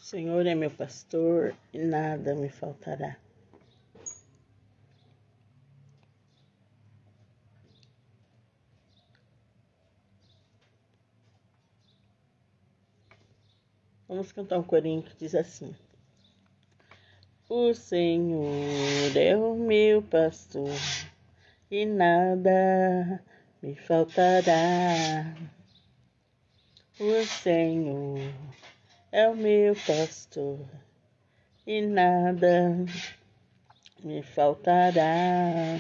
Senhor é meu pastor e nada me faltará. Vamos cantar um corinho que diz assim: O Senhor é o meu pastor e nada me faltará. O Senhor é o meu pastor e nada me faltará.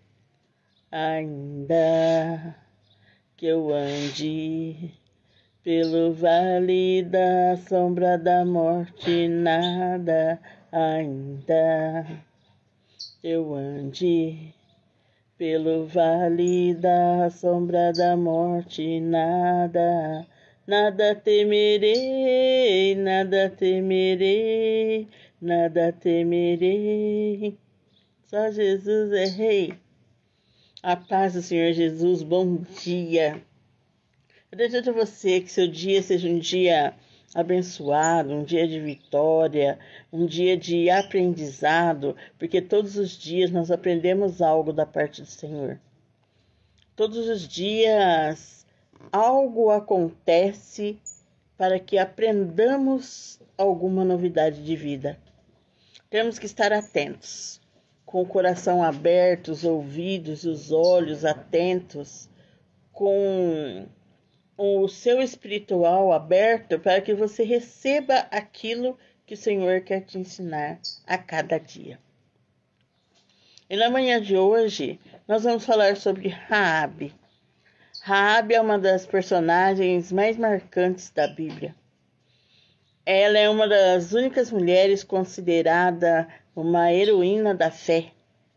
Ainda que eu ande pelo vale da sombra da morte, nada. Ainda que eu ande pelo vale da sombra da morte, nada. Nada temerei, nada temerei, nada temerei. Só Jesus é Rei. A paz do Senhor Jesus, bom dia. Eu desejo a você que seu dia seja um dia abençoado, um dia de vitória, um dia de aprendizado, porque todos os dias nós aprendemos algo da parte do Senhor. Todos os dias algo acontece para que aprendamos alguma novidade de vida. Temos que estar atentos, com o coração aberto, os ouvidos e os olhos atentos, com o seu espiritual aberto para que você receba aquilo que o Senhor quer te ensinar a cada dia. E na manhã de hoje, nós vamos falar sobre Raabe. Raabe é uma das personagens mais marcantes da Bíblia. Ela é uma das únicas mulheres considerada uma heroína da fé.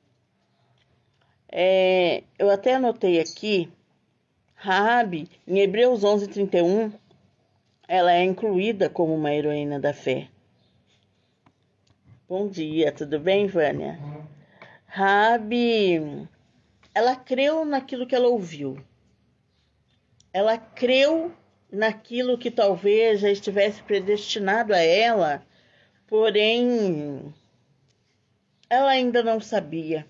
Eu até anotei aqui, Raabe, em Hebreus 11:31, ela é incluída como uma heroína da fé. Bom dia, tudo bem, Vânia? Raabe, ela creu naquilo que ela ouviu. Ela creu naquilo que talvez já estivesse predestinado a ela, porém, ela ainda não sabia,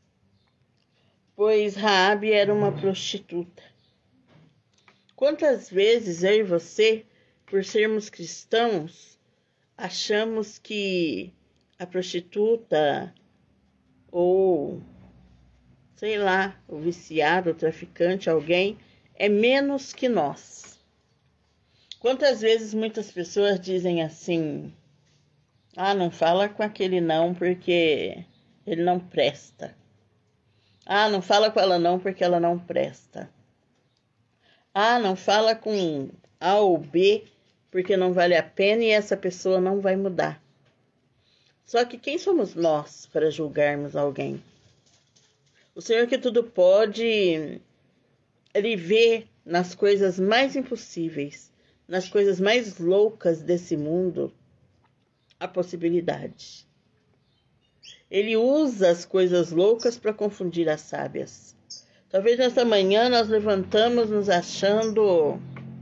pois Raabe era uma prostituta. Quantas vezes eu e você, por sermos cristãos, achamos que a prostituta ou, sei lá, o viciado, o traficante, alguém, é menos que nós. Quantas vezes muitas pessoas dizem assim: não fala com aquele não porque ele não presta. Não fala com ela não porque ela não presta. Não fala com A ou B porque não vale a pena e essa pessoa não vai mudar. Só que quem somos nós para julgarmos alguém? O Senhor que tudo pode, Ele vê nas coisas mais impossíveis, nas coisas mais loucas desse mundo, a possibilidade. Ele usa as coisas loucas para confundir as sábias. Talvez nessa manhã nós levantamos nos achando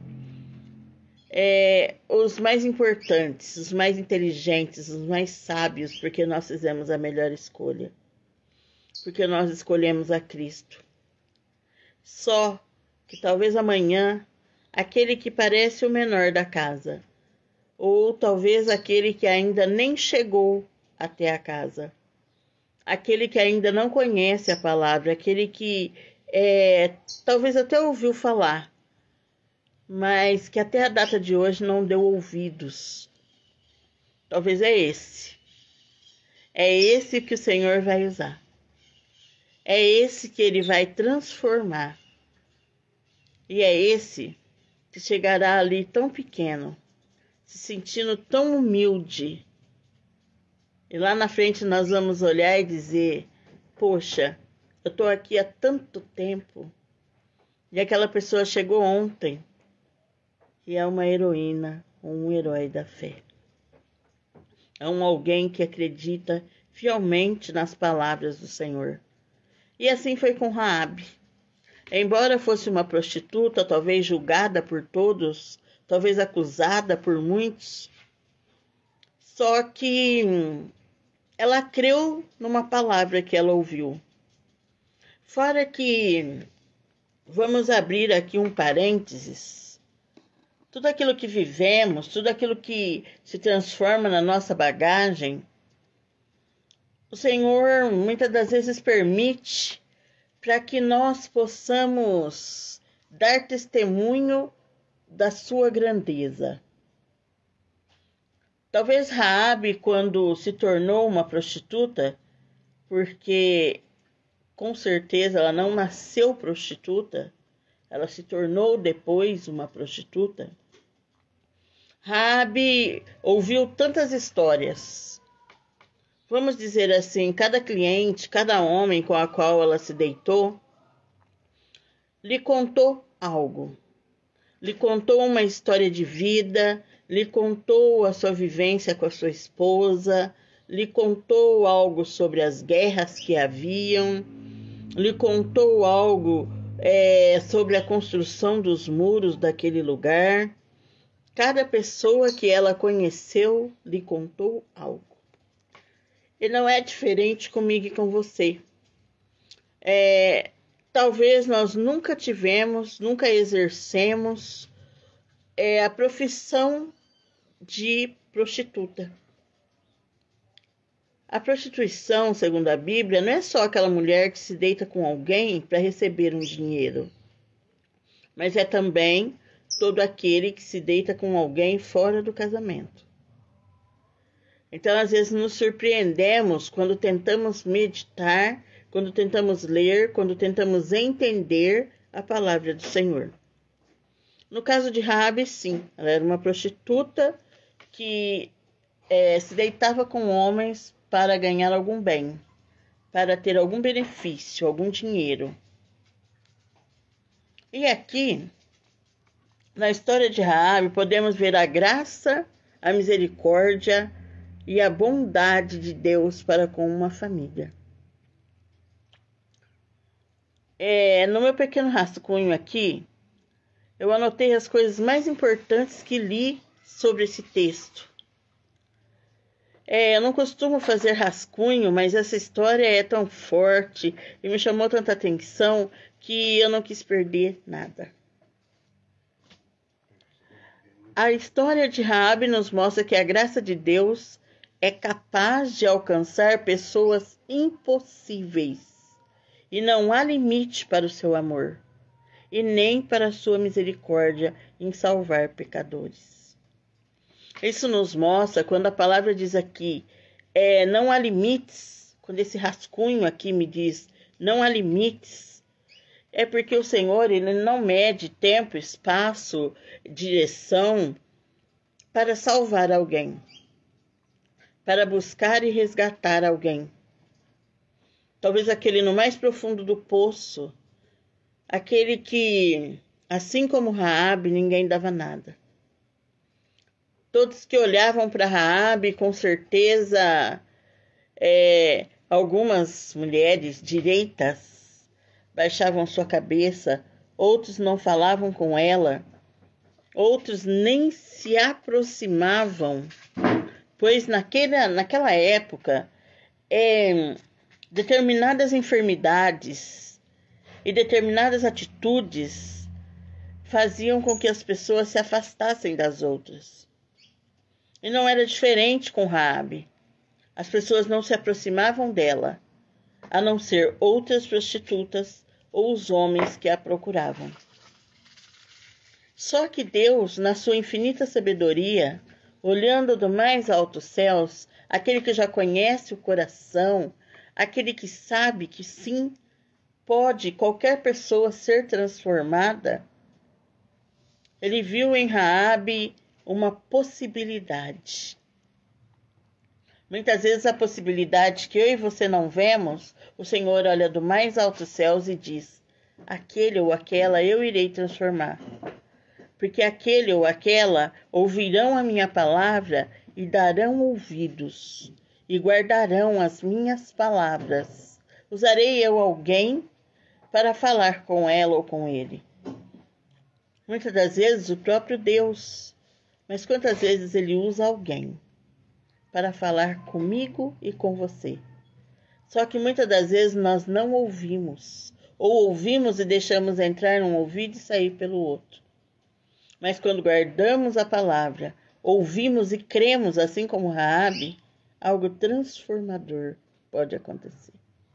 os mais importantes, os mais inteligentes, os mais sábios, porque nós fizemos a melhor escolha. Porque nós escolhemos a Cristo. Só que talvez amanhã, aquele que parece o menor da casa, ou talvez aquele que ainda nem chegou até a casa, aquele que ainda não conhece a palavra, aquele que talvez até ouviu falar, mas que até a data de hoje não deu ouvidos. Talvez é esse que o Senhor vai usar. É esse que Ele vai transformar. E é esse que chegará ali tão pequeno, se sentindo tão humilde. E lá na frente nós vamos olhar e dizer: poxa, eu estou aqui há tanto tempo. E aquela pessoa chegou ontem. E é uma heroína, um herói da fé. É alguém que acredita fielmente nas palavras do Senhor. E assim foi com Raabe. Embora fosse uma prostituta, talvez julgada por todos, talvez acusada por muitos, Só que ela creu numa palavra que ela ouviu. Fora que, vamos abrir aqui um parênteses, tudo aquilo que vivemos, tudo aquilo que se transforma na nossa bagagem, o Senhor muitas das vezes permite para que nós possamos dar testemunho da sua grandeza. Talvez Raabe, quando se tornou uma prostituta, porque com certeza ela não nasceu prostituta, ela se tornou depois uma prostituta. Raabe ouviu tantas histórias. Vamos dizer assim, cada cliente, cada homem com a qual ela se deitou, lhe contou algo. Lhe contou uma história de vida, lhe contou a sua vivência com a sua esposa, lhe contou algo sobre as guerras que haviam, lhe contou algo sobre a construção dos muros daquele lugar. Cada pessoa que ela conheceu lhe contou algo. E não é diferente comigo e com você. Talvez nós nunca tivemos, nunca exercemos a profissão de prostituta. A prostituição, segundo a Bíblia, não é só aquela mulher que se deita com alguém para receber um dinheiro, mas é também todo aquele que se deita com alguém fora do casamento. Então, às vezes, nos surpreendemos quando tentamos meditar, quando tentamos ler, quando tentamos entender a palavra do Senhor. No caso de Raabe, sim, ela era uma prostituta que se deitava com homens para ganhar algum bem, para ter algum benefício, algum dinheiro. E aqui, na história de Raabe, podemos ver a graça, a misericórdia e a bondade de Deus para com uma família. No meu pequeno rascunho aqui, eu anotei as coisas mais importantes que li sobre esse texto. Eu não costumo fazer rascunho, mas essa história é tão forte e me chamou tanta atenção que eu não quis perder nada. A história de Raabe nos mostra que a graça de Deus é capaz de alcançar pessoas impossíveis e não há limite para o seu amor e nem para a sua misericórdia em salvar pecadores. Isso nos mostra quando a palavra diz aqui, não há limites, quando esse rascunho aqui me diz, não há limites, é porque o Senhor ele não mede tempo, espaço, direção para salvar alguém, para buscar e resgatar alguém. Talvez aquele no mais profundo do poço, aquele que, assim como Raabe, ninguém dava nada. Todos que olhavam para Raabe, com certeza, algumas mulheres direitas baixavam sua cabeça, outros não falavam com ela, outros nem se aproximavam, pois naquela época, determinadas enfermidades e determinadas atitudes faziam com que as pessoas se afastassem das outras. E não era diferente com Raabe. As pessoas não se aproximavam dela, a não ser outras prostitutas ou os homens que a procuravam. Só que Deus, na sua infinita sabedoria, olhando do mais altos céus, aquele que já conhece o coração, aquele que sabe que sim, pode qualquer pessoa ser transformada, ele viu em Raabe uma possibilidade. Muitas vezes a possibilidade que eu e você não vemos, o Senhor olha do mais altos céus e diz, aquele ou aquela eu irei transformar. Porque aquele ou aquela ouvirão a minha palavra e darão ouvidos, e guardarão as minhas palavras. Usarei eu alguém para falar com ela ou com ele. Muitas das vezes o próprio Deus, mas quantas vezes ele usa alguém para falar comigo e com você. Só que muitas das vezes nós não ouvimos, ou ouvimos e deixamos entrar num ouvido e sair pelo outro. Mas quando guardamos a palavra, ouvimos e cremos, assim como Raabe, algo transformador pode acontecer.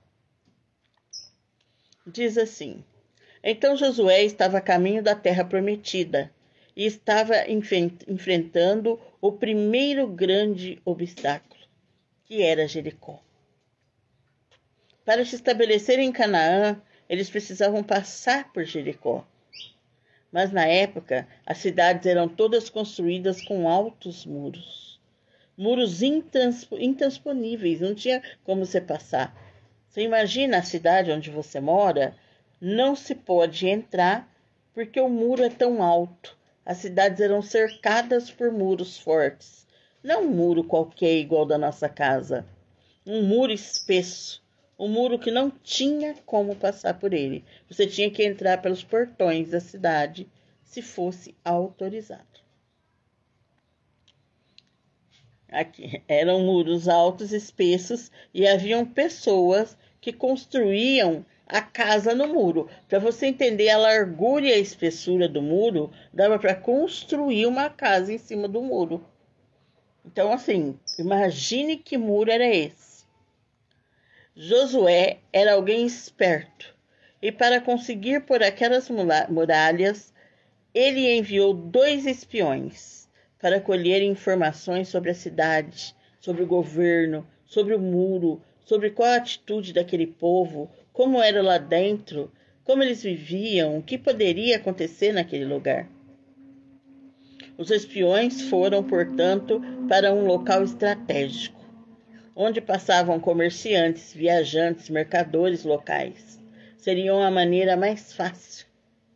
Diz assim: então Josué estava a caminho da terra prometida e estava enfrentando o primeiro grande obstáculo, que era Jericó. Para se estabelecer em Canaã, eles precisavam passar por Jericó. Mas na época, as cidades eram todas construídas com altos muros. Muros intransponíveis, não tinha como você passar. Você imagina a cidade onde você mora, não se pode entrar porque o muro é tão alto. As cidades eram cercadas por muros fortes. Não um muro qualquer igual da nossa casa. Um muro espesso. Um muro que não tinha como passar por ele. Você tinha que entrar pelos portões da cidade, se fosse autorizado. Aqui eram muros altos, espessos, e haviam pessoas que construíam a casa no muro. Para você entender a largura e a espessura do muro, dava para construir uma casa em cima do muro. Então, assim, imagine que muro era esse. Josué era alguém esperto, e para conseguir por aquelas muralhas, ele enviou 2 espiões para colher informações sobre a cidade, sobre o governo, sobre o muro, sobre qual a atitude daquele povo, como era lá dentro, como eles viviam, o que poderia acontecer naquele lugar. Os espiões foram, portanto, para um local estratégico, onde passavam comerciantes, viajantes, mercadores locais. Seria a maneira mais fácil.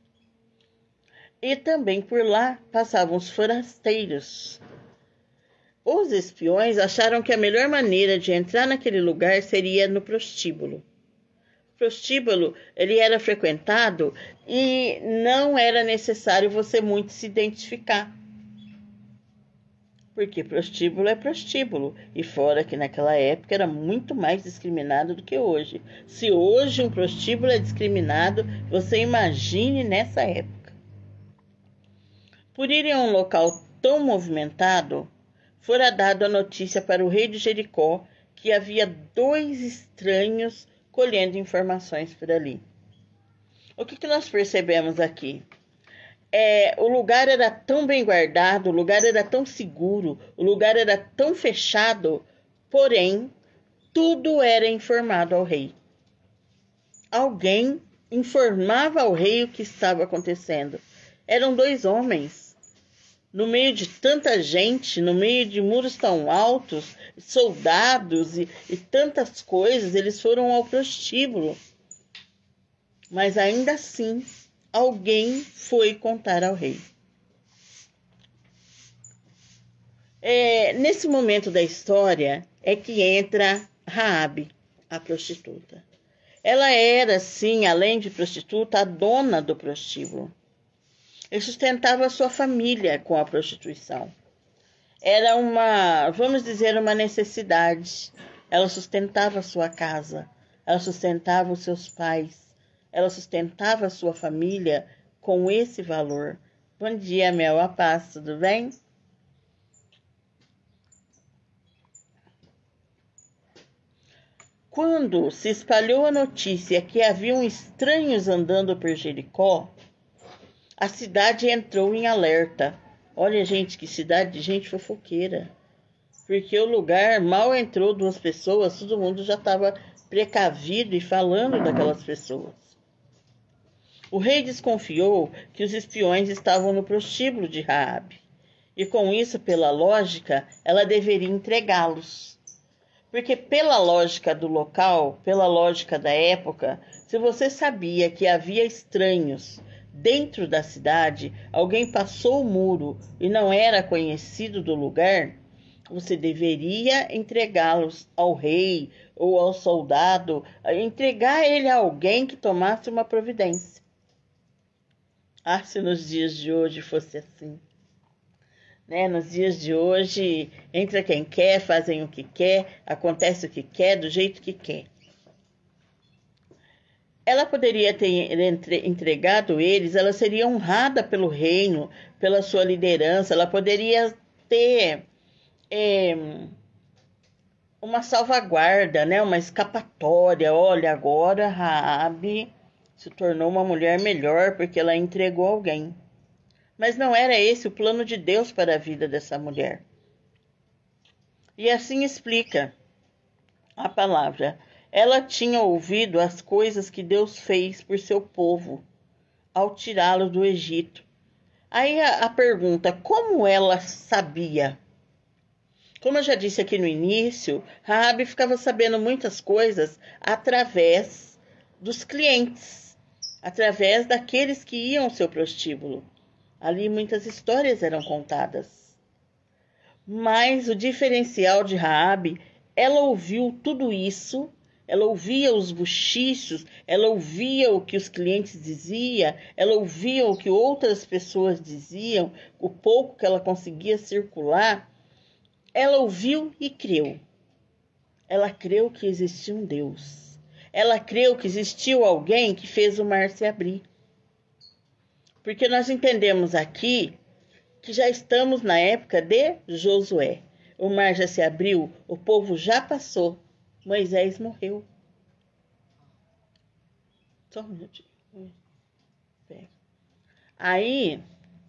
E também por lá passavam os forasteiros. Os espiões acharam que a melhor maneira de entrar naquele lugar seria no prostíbulo. O prostíbulo, ele era frequentado e não era necessário você muito se identificar. Porque prostíbulo é prostíbulo, e fora que naquela época era muito mais discriminado do que hoje. Se hoje um prostíbulo é discriminado, você imagine nessa época. Por irem a um local tão movimentado, fora dado a notícia para o rei de Jericó que havia 2 estranhos colhendo informações por ali. O que nós percebemos aqui? O lugar era tão bem guardado, o lugar era tão seguro, o lugar era tão fechado, porém, tudo era informado ao rei. Alguém informava ao rei o que estava acontecendo. Eram 2 homens. No meio de tanta gente, no meio de muros tão altos, soldados e tantas coisas, eles foram ao prostíbulo. Mas ainda assim, alguém foi contar ao rei. Nesse momento da história é que entra Raabe, a prostituta. Ela era, sim, além de prostituta, a dona do prostíbulo. E sustentava a sua família com a prostituição. Era vamos dizer, uma necessidade. Ela sustentava a sua casa, ela sustentava os seus pais, ela sustentava a sua família com esse valor. Bom dia, Mel, a paz, tudo bem? Quando se espalhou a notícia que haviam estranhos andando por Jericó, a cidade entrou em alerta. Olha, gente, que cidade de gente fofoqueira. Porque o lugar mal entrou 2 pessoas, todo mundo já estava precavido e falando daquelas pessoas. O rei desconfiou que os espiões estavam no prostíbulo de Raabe. E com isso, pela lógica, ela deveria entregá-los. Porque pela lógica do local, pela lógica da época, se você sabia que havia estranhos dentro da cidade, alguém passou o muro e não era conhecido do lugar, você deveria entregá-los ao rei ou ao soldado, entregar ele a alguém que tomasse uma providência. Ah, se nos dias de hoje fosse assim. né? Nos dias de hoje, entra quem quer, fazem o que quer, acontece o que quer, do jeito que quer. Ela poderia ter entregado eles, ela seria honrada pelo reino, pela sua liderança, ela poderia ter uma salvaguarda, né? Uma escapatória. Olha, agora Raabe se tornou uma mulher melhor porque ela entregou alguém. Mas não era esse o plano de Deus para a vida dessa mulher. E assim explica a palavra. Ela tinha ouvido as coisas que Deus fez por seu povo ao tirá-lo do Egito. Aí a pergunta, como ela sabia? Como eu já disse aqui no início, Raabe ficava sabendo muitas coisas através dos clientes, através daqueles que iam ao seu prostíbulo. Ali muitas histórias eram contadas. Mas o diferencial de Raabe, ela ouviu tudo isso, ela ouvia os bochichos, ela ouvia o que os clientes diziam, ela ouvia o que outras pessoas diziam, o pouco que ela conseguia circular. Ela ouviu e creu. Ela creu que existia um Deus. Ela creu que existiu alguém que fez o mar se abrir. Porque nós entendemos aqui que já estamos na época de Josué. O mar já se abriu, o povo já passou. Moisés morreu. Só um minutinho. Aí,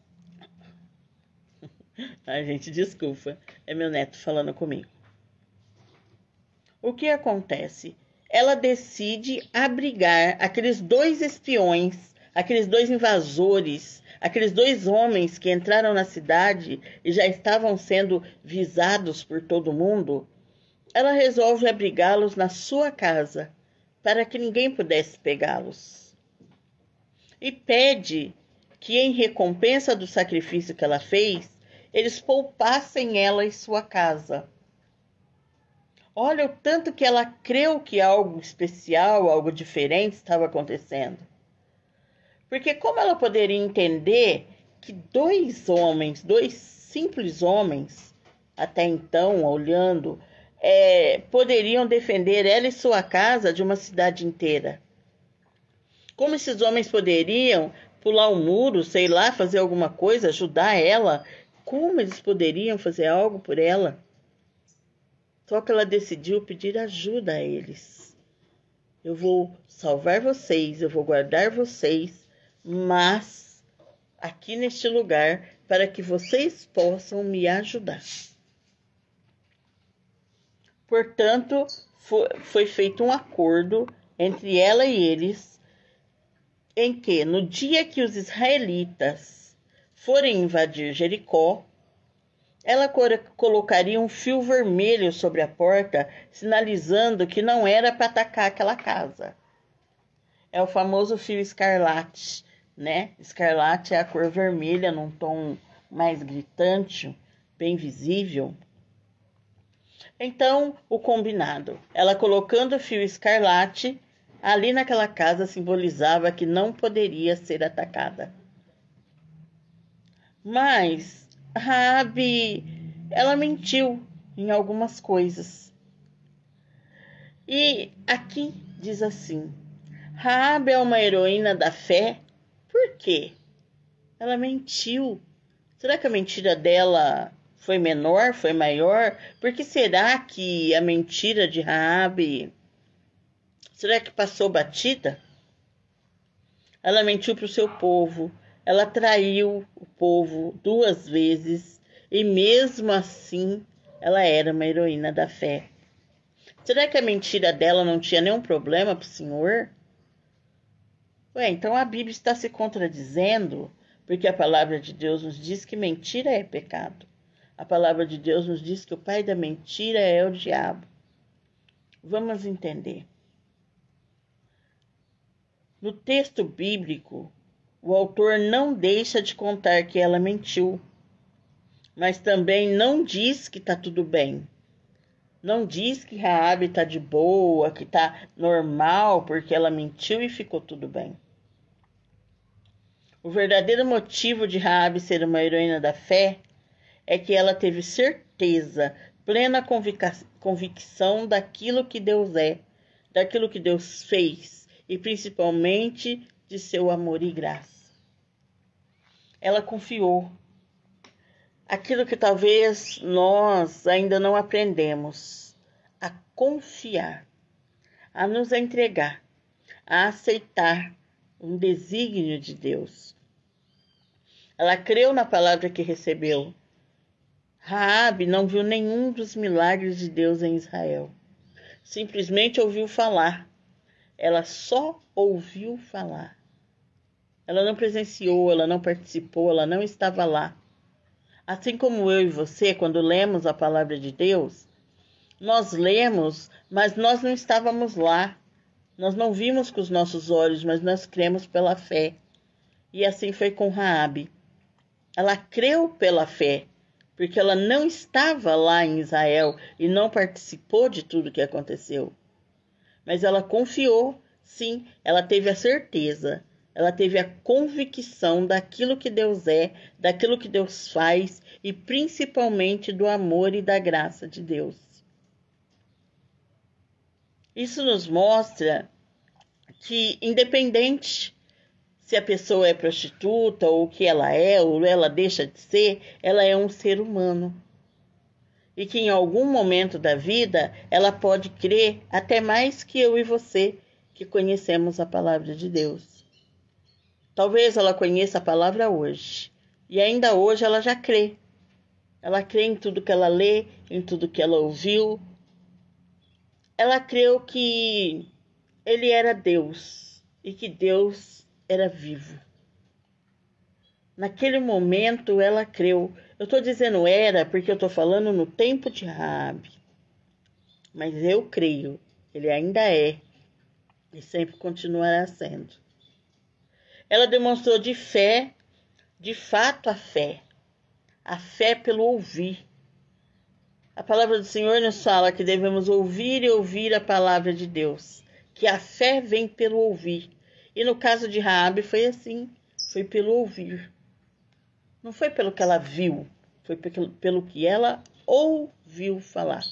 a gente, desculpa, é meu neto falando comigo. O que acontece? Ela decide abrigar aqueles 2 espiões, aqueles 2 invasores, aqueles 2 homens que entraram na cidade e já estavam sendo visados por todo mundo. Ela resolve abrigá-los na sua casa, para que ninguém pudesse pegá-los. E pede que, em recompensa do sacrifício que ela fez, eles poupassem ela e sua casa. Olha o tanto que ela creu que algo especial, algo diferente estava acontecendo. Porque como ela poderia entender que 2 homens, 2 simples homens, até então, olhando, poderiam defender ela e sua casa de uma cidade inteira? Como esses homens poderiam pular um muro, sei lá, fazer alguma coisa, ajudar ela? Como eles poderiam fazer algo por ela? Só que ela decidiu pedir ajuda a eles. Eu vou salvar vocês, eu vou guardar vocês, mas aqui neste lugar, para que vocês possam me ajudar. Portanto, foi feito um acordo entre ela e eles, em que no dia que os israelitas forem invadir Jericó, ela colocaria um fio vermelho sobre a porta, sinalizando que não era para atacar aquela casa. É o famoso fio escarlate, né? Escarlate é a cor vermelha num tom mais gritante, bem visível. Então, o combinado. Ela colocando o fio escarlate, ali naquela casa simbolizava que não poderia ser atacada. Mas Raabe, ela mentiu em algumas coisas. E aqui diz assim: Raabe é uma heroína da fé. Por quê? Ela mentiu. Será que a mentira dela foi menor, foi maior? Por que será que a mentira de Raabe, será que passou batida? Ela mentiu para o seu povo. Ela traiu o povo 2 vezes e mesmo assim ela era uma heroína da fé. Será que a mentira dela não tinha nenhum problema para o Senhor? Então a Bíblia está se contradizendo, porque a palavra de Deus nos diz que mentira é pecado. A palavra de Deus nos diz que o pai da mentira é o diabo. Vamos entender. No texto bíblico, o autor não deixa de contar que ela mentiu, mas também não diz que está tudo bem. Não diz que Raabe está de boa, que está normal porque ela mentiu e ficou tudo bem. O verdadeiro motivo de Raabe ser uma heroína da fé é que ela teve certeza, plena convicção daquilo que Deus é, daquilo que Deus fez e principalmente de seu amor e graça. Ela confiou. Aquilo que talvez nós ainda não aprendemos, a confiar, a nos entregar, a aceitar um desígnio de Deus. Ela creu na palavra que recebeu. Raabe não viu nenhum dos milagres de Deus em Israel. Simplesmente ouviu falar. Ela só ouviu falar. Ela não presenciou, ela não participou, ela não estava lá. Assim como eu e você, quando lemos a palavra de Deus, nós lemos, mas nós não estávamos lá. Nós não vimos com os nossos olhos, mas nós cremos pela fé. E assim foi com Raabe. Ela creu pela fé, porque ela não estava lá em Israel e não participou de tudo que aconteceu. Mas ela confiou, sim, ela teve a certeza, ela teve a convicção daquilo que Deus é, daquilo que Deus faz e principalmente do amor e da graça de Deus. Isso nos mostra que, independente se a pessoa é prostituta ou o que ela é ou ela deixa de ser, ela é um ser humano. E que em algum momento da vida ela pode crer até mais que eu e você que conhecemos a palavra de Deus. Talvez ela conheça a palavra hoje e ainda hoje ela já crê. Ela crê em tudo que ela lê, em tudo que ela ouviu. Ela creu que ele era Deus e que Deus era vivo. Naquele momento ela creu. Eu estou dizendo era porque eu estou falando no tempo de Raabe. Mas eu creio, ele ainda é e sempre continuará sendo. Ela demonstrou de fé, de fato a fé pelo ouvir. A palavra do Senhor nos fala que devemos ouvir e ouvir a palavra de Deus, que a fé vem pelo ouvir. E no caso de Raabe foi assim, foi pelo ouvir. Não foi pelo que ela viu, foi pelo que ela ouviu falar.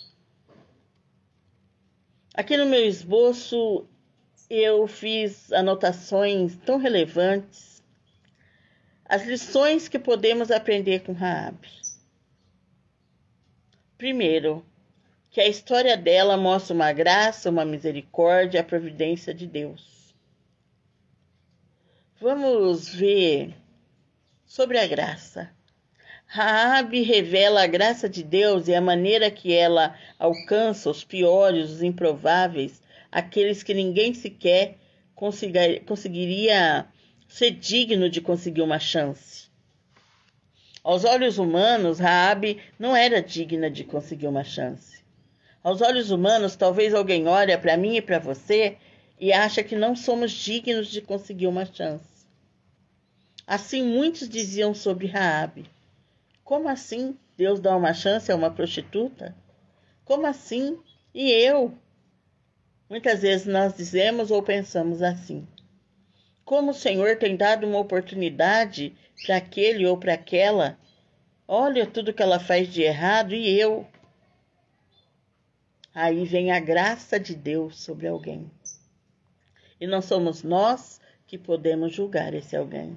Aqui no meu esboço eu fiz anotações tão relevantes, as lições que podemos aprender com Raabe. Primeiro, que a história dela mostra uma graça, uma misericórdia, a providência de Deus. Vamos ver sobre a graça. Raabe revela a graça de Deus e a maneira que ela alcança os piores, os improváveis, aqueles que ninguém sequer conseguiria ser digno de conseguir uma chance. Aos olhos humanos, Raabe não era digna de conseguir uma chance. Aos olhos humanos, talvez alguém olhe para mim e para você e acha que não somos dignos de conseguir uma chance. Assim muitos diziam sobre Raabe. Como assim Deus dá uma chance a uma prostituta? Como assim? E eu? Muitas vezes nós dizemos ou pensamos assim. Como o Senhor tem dado uma oportunidade para aquele ou para aquela? Olha tudo que ela faz de errado e eu? Aí vem a graça de Deus sobre alguém. E não somos nós que podemos julgar esse alguém.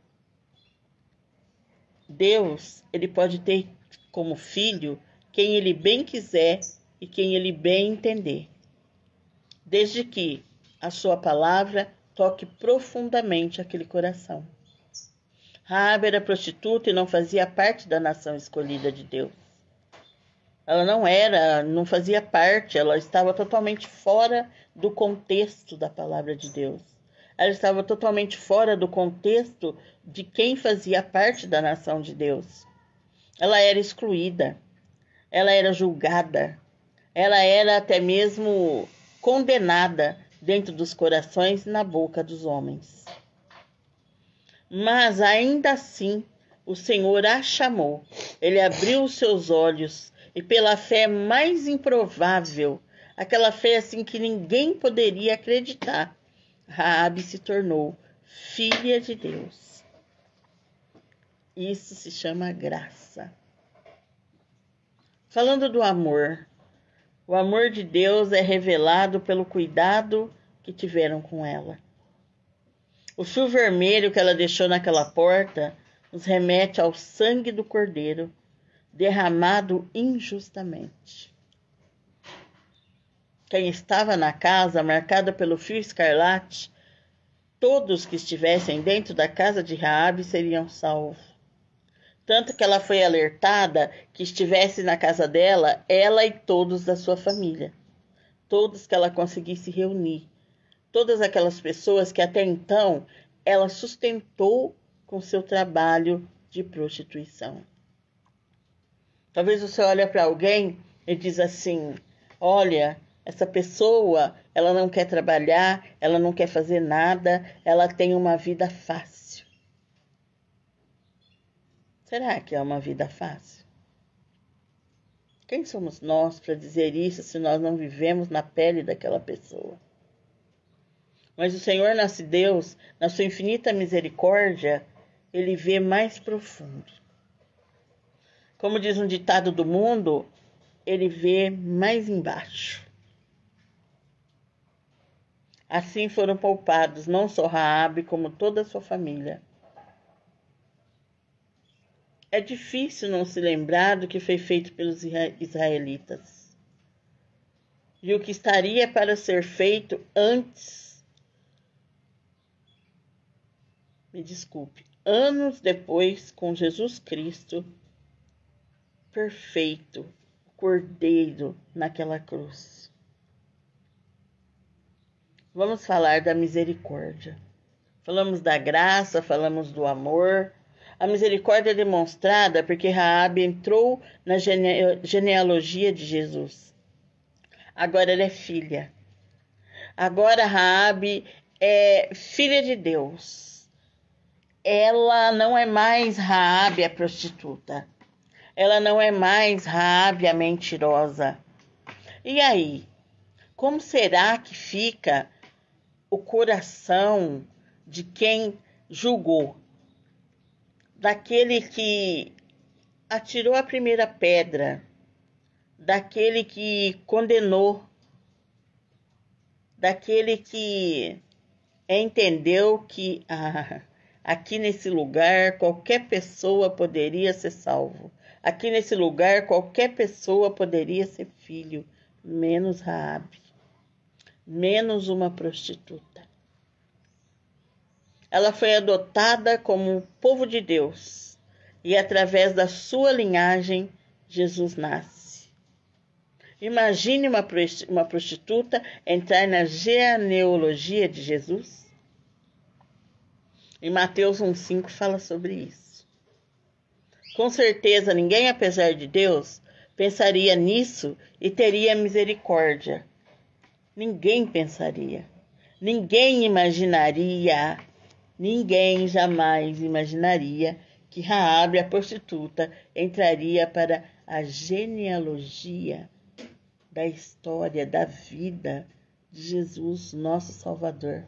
Deus, ele pode ter como filho quem ele bem quiser e quem ele bem entender, desde que a sua palavra toque profundamente aquele coração. Raabe era prostituta e não fazia parte da nação escolhida de Deus. Ela não fazia parte, ela estava totalmente fora do contexto da palavra de Deus. Ela estava totalmente fora do contexto de quem fazia parte da nação de Deus. Ela era excluída, ela era julgada, ela era até mesmo condenada dentro dos corações e na boca dos homens. Mas ainda assim, o Senhor a chamou, ele abriu os seus olhos e pela fé mais improvável, aquela fé assim que ninguém poderia acreditar, Raabe se tornou filha de Deus. Isso se chama graça. Falando do amor, o amor de Deus é revelado pelo cuidado que tiveram com ela. O fio vermelho que ela deixou naquela porta nos remete ao sangue do Cordeiro, derramado injustamente. Quem estava na casa, marcada pelo fio escarlate, todos que estivessem dentro da casa de Raabe seriam salvos. Tanto que ela foi alertada que estivesse na casa dela, ela e todos da sua família. Todos que ela conseguisse reunir. Todas aquelas pessoas que até então ela sustentou com seu trabalho de prostituição. Talvez você olhe para alguém e diz assim, olha, essa pessoa, ela não quer trabalhar, ela não quer fazer nada, ela tem uma vida fácil. Será que é uma vida fácil? Quem somos nós para dizer isso se nós não vivemos na pele daquela pessoa? Mas o Senhor, nosso Deus, na sua infinita misericórdia, Ele vê mais profundo. Como diz um ditado do mundo, Ele vê mais embaixo. Assim foram poupados não só Raabe, como toda a sua família. É difícil não se lembrar do que foi feito pelos israelitas. E o que estaria para ser feito anos depois, com Jesus Cristo, perfeito, Cordeiro naquela cruz. Vamos falar da misericórdia. Falamos da graça, falamos do amor. A misericórdia é demonstrada porque Raabe entrou na genealogia de Jesus. Agora ela é filha. Agora Raabe é filha de Deus. Ela não é mais Raabe a prostituta. Ela não é mais Raabe a mentirosa. E aí? Como será que fica o coração de quem julgou? Daquele que atirou a primeira pedra, daquele que condenou, daquele que entendeu que aqui nesse lugar qualquer pessoa poderia ser salvo. Aqui nesse lugar qualquer pessoa poderia ser filho, menos Raabe, menos uma prostituta. Ela foi adotada como povo de Deus e através da sua linhagem Jesus nasce. Imagine uma prostituta entrar na genealogia de Jesus. Em Mateus 1,5 fala sobre isso. Com certeza ninguém, apesar de Deus, pensaria nisso e teria misericórdia. Ninguém pensaria. Ninguém imaginaria. Ninguém jamais imaginaria que Raabe, a prostituta, entraria para a genealogia da história, da vida de Jesus, nosso Salvador.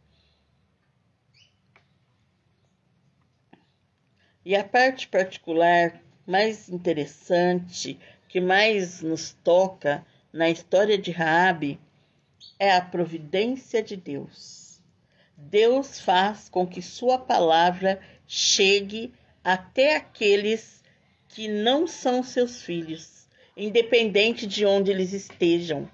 E a parte particular mais interessante, que mais nos toca na história de Raabe, é a providência de Deus. Deus faz com que sua palavra chegue até aqueles que não são seus filhos, independente de onde eles estejam.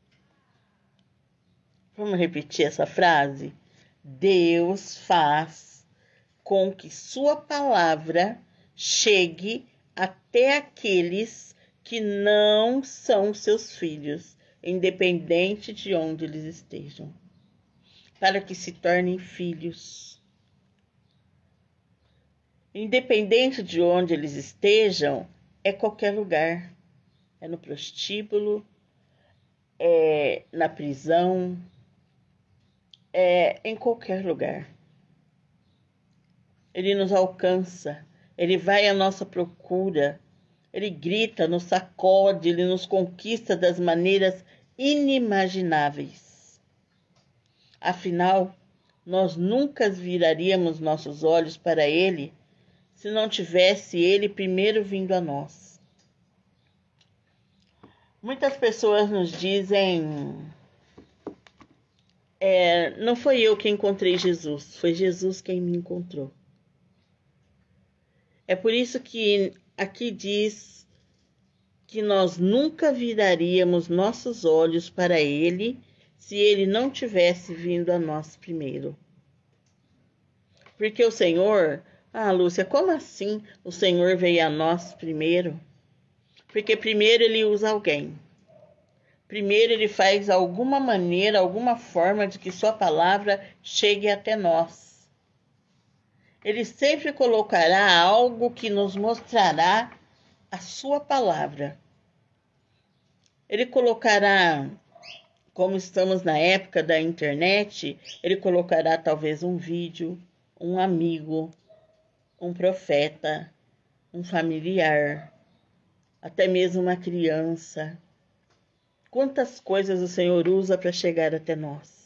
Vamos repetir essa frase? Deus faz com que sua palavra chegue até aqueles que não são seus filhos, independente de onde eles estejam, para que se tornem filhos. Independente de onde eles estejam, é qualquer lugar. É no prostíbulo, é na prisão, é em qualquer lugar. Ele nos alcança, ele vai à nossa procura, ele grita, nos sacode, ele nos conquista das maneiras inimagináveis. Afinal, nós nunca viraríamos nossos olhos para ele se não tivesse ele primeiro vindo a nós. Muitas pessoas nos dizem, não foi eu que encontrei Jesus, foi Jesus quem me encontrou. É por isso que aqui diz que nós nunca viraríamos nossos olhos para ele se ele não tivesse vindo a nós primeiro. Porque o Senhor, Lúcia, como assim o Senhor veio a nós primeiro? Porque primeiro ele usa alguém. Primeiro ele faz alguma maneira, alguma forma de que sua palavra chegue até nós. Ele sempre colocará algo que nos mostrará a sua palavra. Ele colocará, como estamos na época da internet, ele colocará talvez um vídeo, um amigo, um profeta, um familiar, até mesmo uma criança. Quantas coisas o Senhor usa para chegar até nós.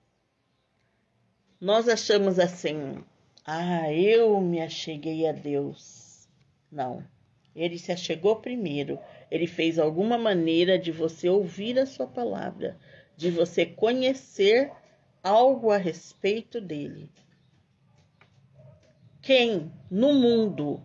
Nós achamos assim, eu me acheguei a Deus. Não, ele se achegou primeiro. Ele fez alguma maneira de você ouvir a sua palavra, de você conhecer algo a respeito dele. Quem no mundo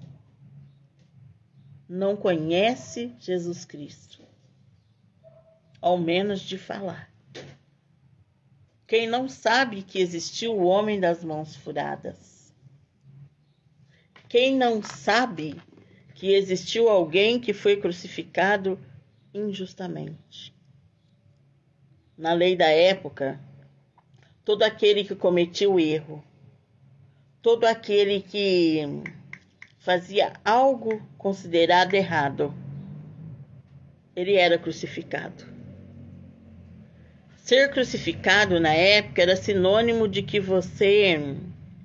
não conhece Jesus Cristo? Ao menos de falar. Quem não sabe que existiu o homem das mãos furadas? Quem não sabe que existiu alguém que foi crucificado injustamente? Na lei da época, todo aquele que cometia o erro, todo aquele que fazia algo considerado errado, ele era crucificado. Ser crucificado na época era sinônimo de que você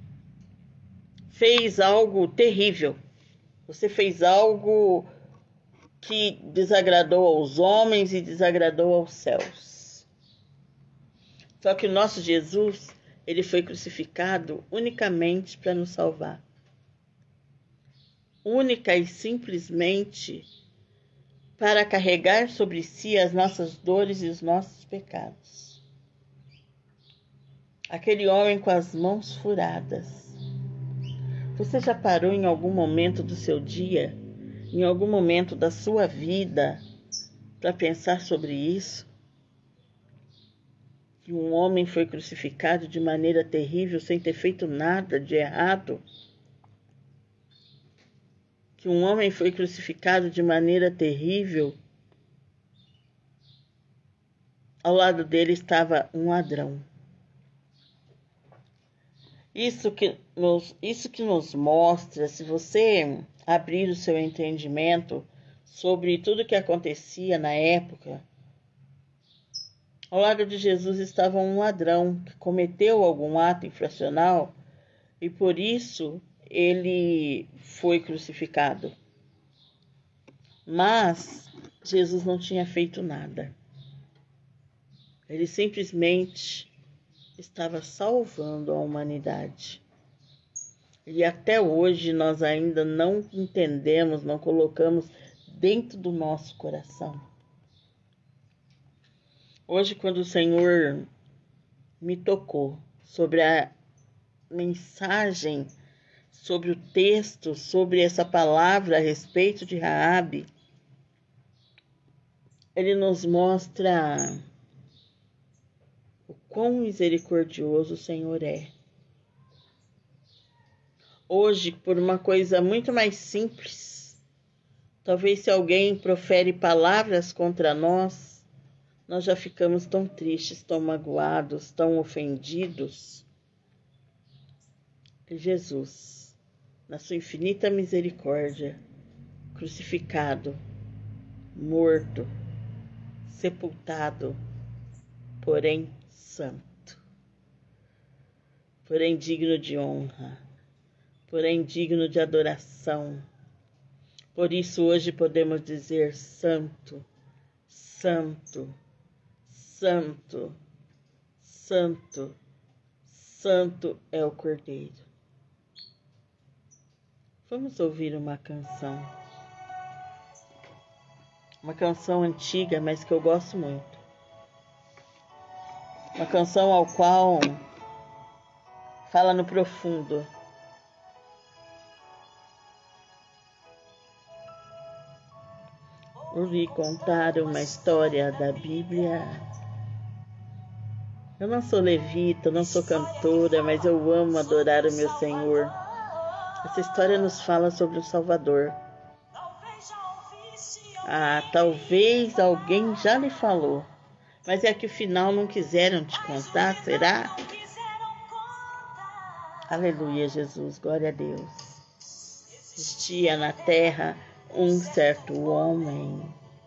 fez algo terrível. Você fez algo que desagradou aos homens e desagradou aos céus. Só que o nosso Jesus, ele foi crucificado unicamente para nos salvar. Única e simplesmente para carregar sobre si as nossas dores e os nossos pecados. Aquele homem com as mãos furadas. Você já parou em algum momento do seu dia, em algum momento da sua vida, para pensar sobre isso? Que um homem foi crucificado de maneira terrível sem ter feito nada de errado? Que um homem foi crucificado de maneira terrível? Ao lado dele estava um ladrão. Isso que nos mostra, se você abrir o seu entendimento sobre tudo que acontecia na época, ao lado de Jesus estava um ladrão que cometeu algum ato infracional e por isso ele foi crucificado. Mas Jesus não tinha feito nada. Ele simplesmente estava salvando a humanidade. E até hoje nós ainda não entendemos, não colocamos dentro do nosso coração. Hoje, quando o Senhor me tocou sobre a mensagem, sobre o texto, sobre essa palavra a respeito de Raabe, ele nos mostra o quão misericordioso o Senhor é. Hoje, por uma coisa muito mais simples, talvez se alguém profere palavras contra nós, nós já ficamos tão tristes, tão magoados, tão ofendidos. E Jesus, na sua infinita misericórdia, crucificado, morto, sepultado, porém santo, porém digno de honra, porém digno de adoração. Por isso hoje podemos dizer santo, santo, santo, santo, santo é o Cordeiro. Vamos ouvir uma canção. Uma canção antiga, mas que eu gosto muito. Uma canção ao qual fala no profundo. Ouvi contar uma história da Bíblia. Eu não sou levita, não sou cantora, mas eu amo adorar o meu Senhor. Essa história nos fala sobre o Salvador. Talvez alguém já lhe falou, mas é que o final não quiseram te contar, será? Aleluia, Jesus, glória a Deus. Existia na terra um certo homem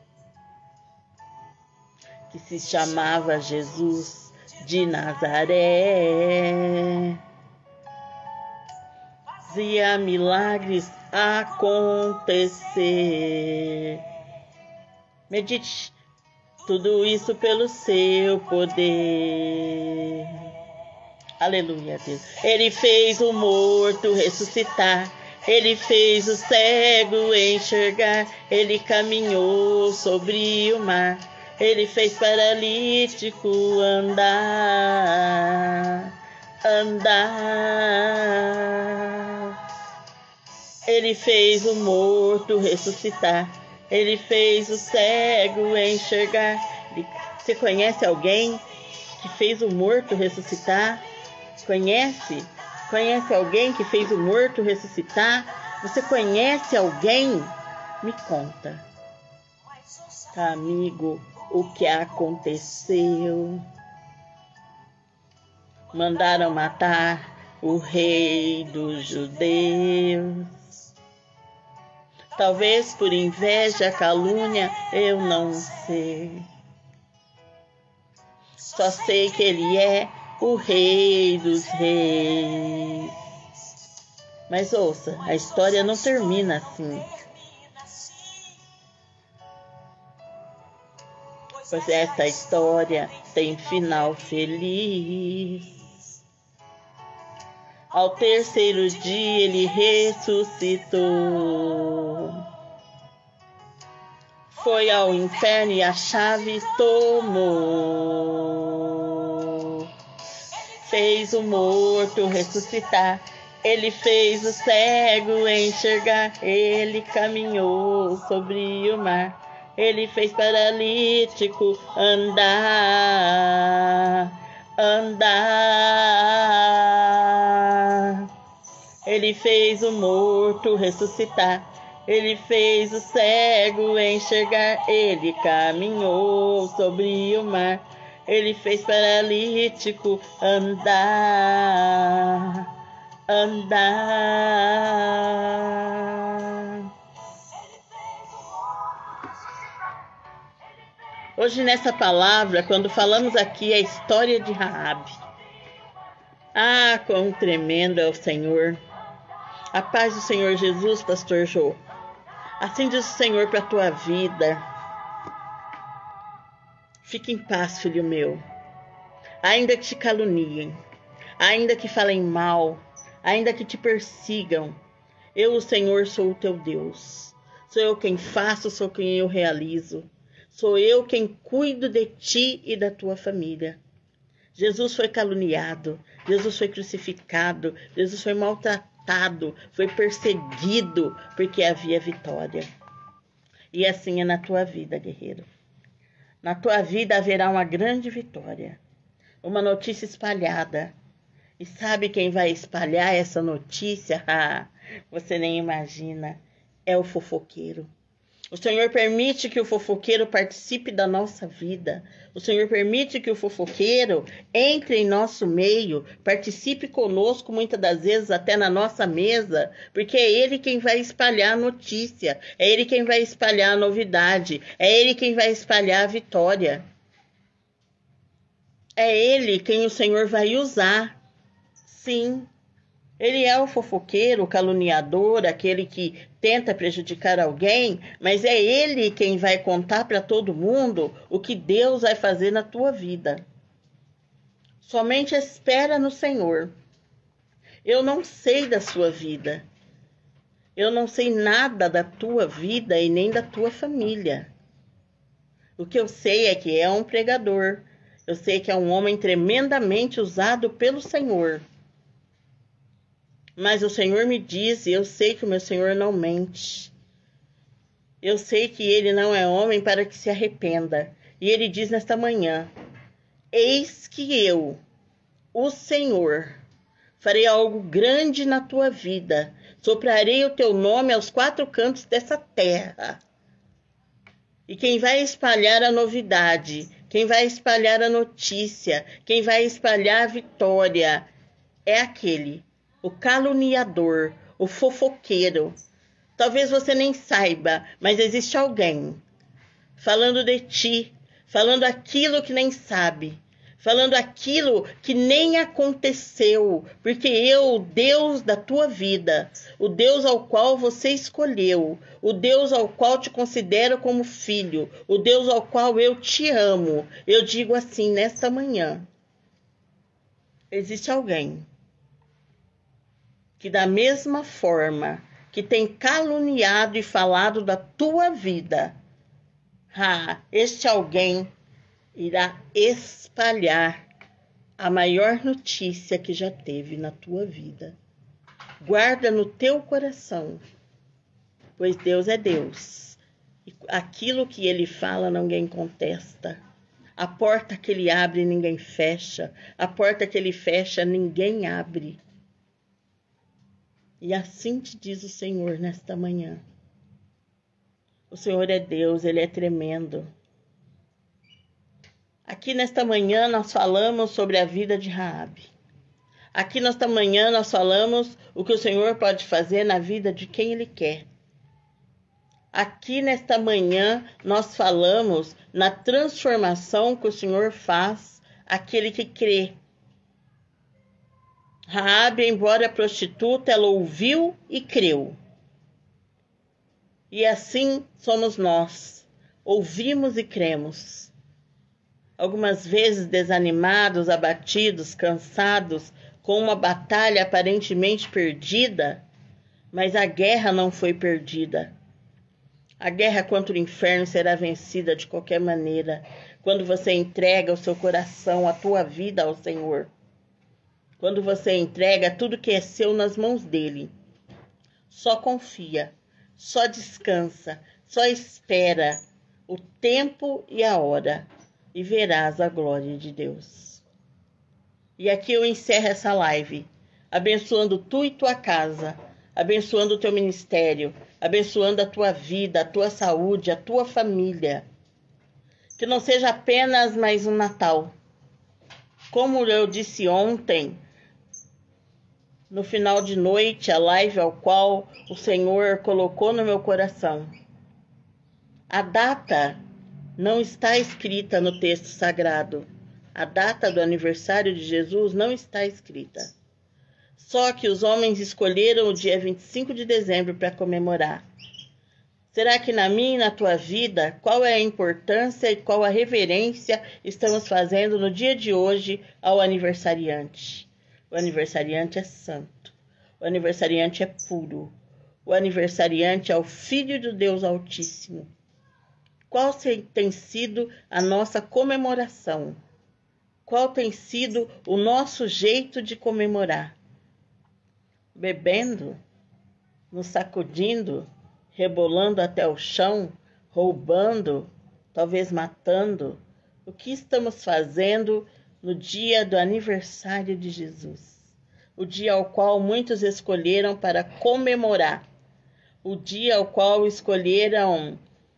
que se chamava Jesus de Nazaré. Fazia milagres acontecer. Medite tudo isso pelo seu poder. Aleluia, Deus. Ele fez o morto ressuscitar. Ele fez o cego enxergar. Ele caminhou sobre o mar. Ele fez paralítico andar. Ele fez o morto ressuscitar. Ele fez o cego enxergar. Você conhece alguém que fez o morto ressuscitar? Conhece? Conhece alguém que fez o morto ressuscitar? Você conhece alguém? Me conta. Amigo, o que aconteceu? Mandaram matar o rei dos judeus. Talvez por inveja, calúnia, eu não sei. Só sei que ele é o rei dos reis. Mas ouça, a história não termina assim. Pois esta história tem final feliz. Ao terceiro dia ele ressuscitou. Foi ao inferno e a chave tomou. Fez o morto ressuscitar. Ele fez o cego enxergar. Ele caminhou sobre o mar. Ele fez paralítico andar. Ele fez o morto ressuscitar. Ele fez o cego enxergar. Ele caminhou sobre o mar. Ele fez paralítico andar. Hoje nessa palavra, quando falamos aqui a história de Raabe. Quão tremendo é o Senhor. A paz do Senhor Jesus, pastor Jô. Assim diz o Senhor para a tua vida. Fique em paz, filho meu. Ainda que te caluniem, ainda que falem mal, ainda que te persigam, eu, o Senhor, sou o teu Deus. Sou eu quem faço, sou quem eu realizo. Sou eu quem cuido de ti e da tua família. Jesus foi caluniado, Jesus foi crucificado, Jesus foi maltratado, foi perseguido, porque havia vitória. E assim é na tua vida, guerreiro. Na tua vida haverá uma grande vitória, uma notícia espalhada. E sabe quem vai espalhar essa notícia? Você nem imagina, é o fofoqueiro. O Senhor permite que o fofoqueiro participe da nossa vida. O Senhor permite que o fofoqueiro entre em nosso meio, participe conosco, muitas das vezes até na nossa mesa, porque é ele quem vai espalhar a notícia, é ele quem vai espalhar a novidade, é ele quem vai espalhar a vitória. É ele quem o Senhor vai usar. Sim. Ele é o fofoqueiro, o caluniador, aquele que tenta prejudicar alguém, mas é ele quem vai contar para todo mundo o que Deus vai fazer na tua vida. Somente espera no Senhor. Eu não sei da sua vida. Eu não sei nada da tua vida e nem da tua família. O que eu sei é que é um pregador. Eu sei que é um homem tremendamente usado pelo Senhor. Mas o Senhor me diz, e eu sei que o meu Senhor não mente. Eu sei que ele não é homem para que se arrependa. E ele diz nesta manhã: eis que eu, o Senhor, farei algo grande na tua vida. Soprarei o teu nome aos quatro cantos dessa terra. E quem vai espalhar a novidade, quem vai espalhar a notícia, quem vai espalhar a vitória, é aquele, o caluniador, o fofoqueiro. Talvez você nem saiba, mas existe alguém falando de ti, falando aquilo que nem sabe, falando aquilo que nem aconteceu, porque eu, o Deus da tua vida, o Deus ao qual você escolheu, o Deus ao qual te considero como filho, o Deus ao qual eu te amo, eu digo assim nesta manhã: existe alguém que da mesma forma que tem caluniado e falado da tua vida, este alguém irá espalhar a maior notícia que já teve na tua vida. Guarda no teu coração, pois Deus é Deus. E aquilo que ele fala, ninguém contesta. A porta que ele abre, ninguém fecha. A porta que ele fecha, ninguém abre. E assim te diz o Senhor nesta manhã. O Senhor é Deus, ele é tremendo. Aqui nesta manhã nós falamos sobre a vida de Raabe. Aqui nesta manhã nós falamos o que o Senhor pode fazer na vida de quem ele quer. Aqui nesta manhã nós falamos na transformação que o Senhor faz aquele que crê. Raabe, embora prostituta, ela ouviu e creu. E assim somos nós. Ouvimos e cremos. Algumas vezes desanimados, abatidos, cansados, com uma batalha aparentemente perdida, mas a guerra não foi perdida. A guerra contra o inferno será vencida de qualquer maneira, quando você entrega o seu coração, a tua vida ao Senhor. Quando você entrega tudo que é seu nas mãos dele. Só confia, só descansa, só espera o tempo e a hora, e verás a glória de Deus. E aqui eu encerro essa live, abençoando tu e tua casa, abençoando o teu ministério, abençoando a tua vida, a tua saúde, a tua família. Que não seja apenas mais um Natal. Como eu disse ontem, no final de noite, a live ao qual o Senhor colocou no meu coração. A data não está escrita no texto sagrado. A data do aniversário de Jesus não está escrita. Só que os homens escolheram o dia 25 de dezembro para comemorar. Será que na minha e na tua vida, qual é a importância e qual a reverência estamos fazendo no dia de hoje ao aniversariante? O aniversariante é santo. O aniversariante é puro. O aniversariante é o Filho do Deus Altíssimo. Qual tem sido a nossa comemoração? Qual tem sido o nosso jeito de comemorar? Bebendo? Nos sacudindo? Rebolando até o chão? Roubando? Talvez matando? O que estamos fazendo no dia do aniversário de Jesus? O dia ao qual muitos escolheram para comemorar. O dia ao qual escolheram...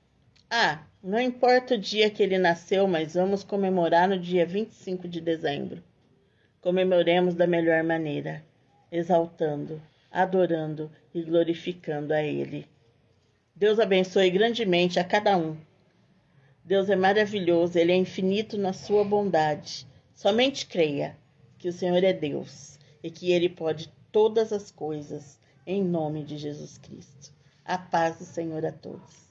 não importa o dia que ele nasceu, mas vamos comemorar no dia 25 de dezembro. Comemoremos da melhor maneira, exaltando, adorando e glorificando a ele. Deus abençoe grandemente a cada um. Deus é maravilhoso, ele é infinito na sua bondade. Somente creia que o Senhor é Deus e que ele pode todas as coisas, em nome de Jesus Cristo. A paz do Senhor a todos.